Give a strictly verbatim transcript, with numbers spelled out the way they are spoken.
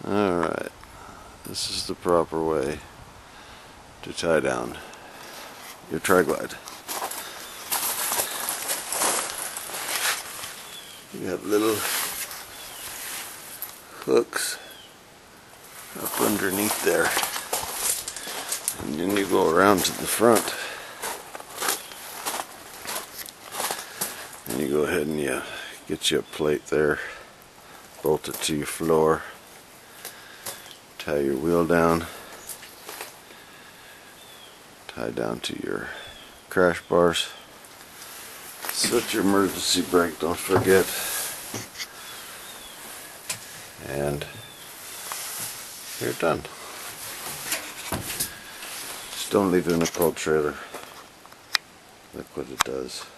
Alright, this is the proper way to tie down your Triglide. You have little hooks up underneath there, and then you go around to the front and you go ahead and you get you a plate there, bolt it to your floor, tie your wheel down, tie down to your crash bars, set your emergency brake, don't forget, and you're done. Just don't leave it in a cold trailer. Look what it does.